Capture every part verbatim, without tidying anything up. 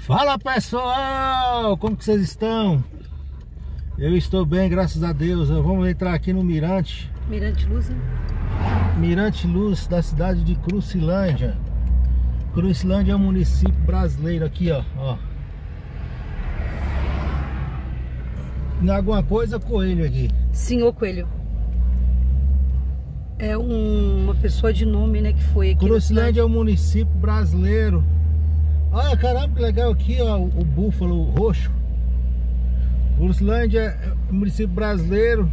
Fala pessoal, como que vocês estão? Eu estou bem, graças a Deus. Vamos entrar aqui no Mirante Mirante Luz, hein? Mirante Luz, da cidade de Crucilândia. Crucilândia é um município brasileiro aqui, ó, ó. Tem alguma coisa, Coelho aqui? Senhor Coelho. É um, uma pessoa de nome, né, que foi aqui. Crucilândia é um município brasileiro. Olha, caramba, que legal aqui, ó, o, o búfalo roxo. Crucilândia é um município brasileiro.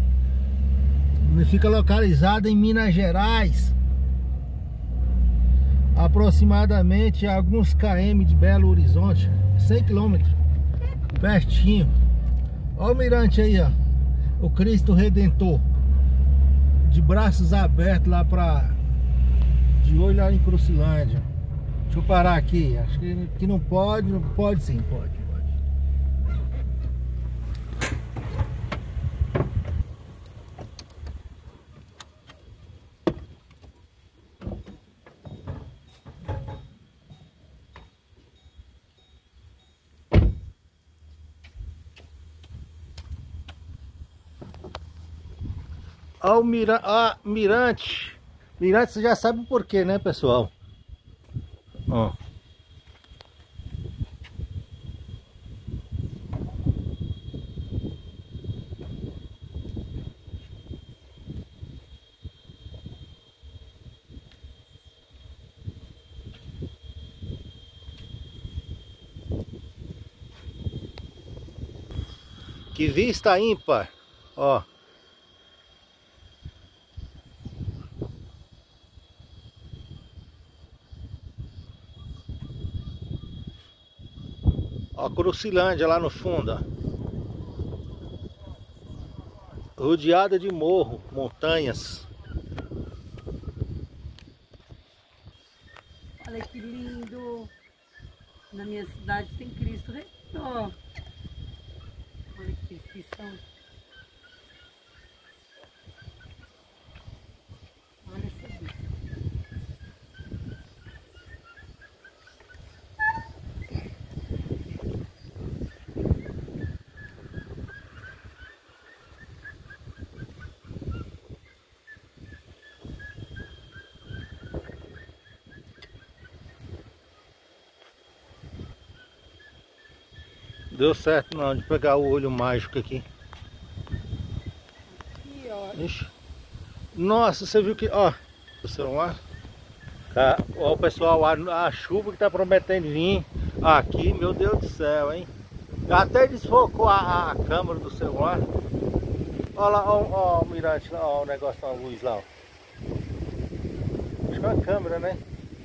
Fica localizado em Minas Gerais, aproximadamente a alguns km de Belo Horizonte, cem quilômetros, pertinho. Olha o mirante aí, ó, o Cristo Redentor, de braços abertos lá pra, de olho lá em Crucilândia. Deixa eu parar aqui, acho que, que não pode, não pode sim, pode, pode. Olha o mira... ah, mirante. Mirante, você já sabe o porquê, né, pessoal? Ó. Que vista ímpar, ó. Ó, Crucilândia lá no fundo, ó. Rodeada de morro, montanhas. Olha que lindo. Na minha cidade tem Cristo Redentor. Olha que descrição. Olha essa vista. Deu certo não, de pegar o olho mágico aqui. Aqui, ó. Ixi. Nossa, você viu que, ó, o celular. Tá, ó, pessoal, a, a chuva que tá prometendo vir aqui, meu Deus do céu, hein? Até desfocou a, a câmera do celular. Olha lá, ó, ó, o mirante lá, ó, o negócio da luz lá, ó. Acho que é uma câmera, né?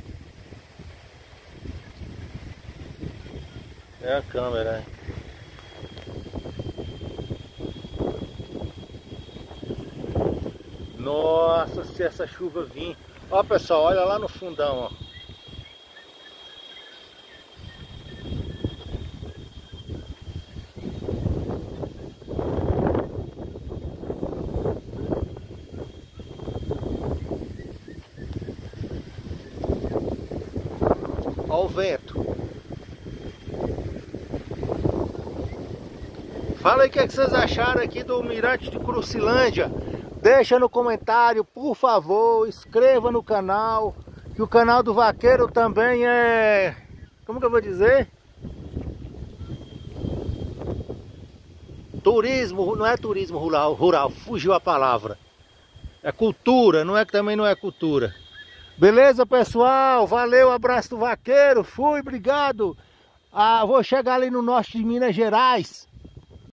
É a câmera, né? Nossa, se essa chuva vir. Ó, pessoal, olha lá no fundão, ó. Ó o vento. Fala aí o que, é que vocês acharam aqui do Mirante de Crucilândia. Deixa no comentário, por favor, inscreva no canal, que o canal do Vaqueiro também é, como que eu vou dizer? Turismo, não é turismo rural, rural, fugiu a palavra. É cultura, não é que também não é cultura. Beleza, pessoal? Valeu, abraço do Vaqueiro, fui, obrigado. Ah, vou chegar ali no norte de Minas Gerais.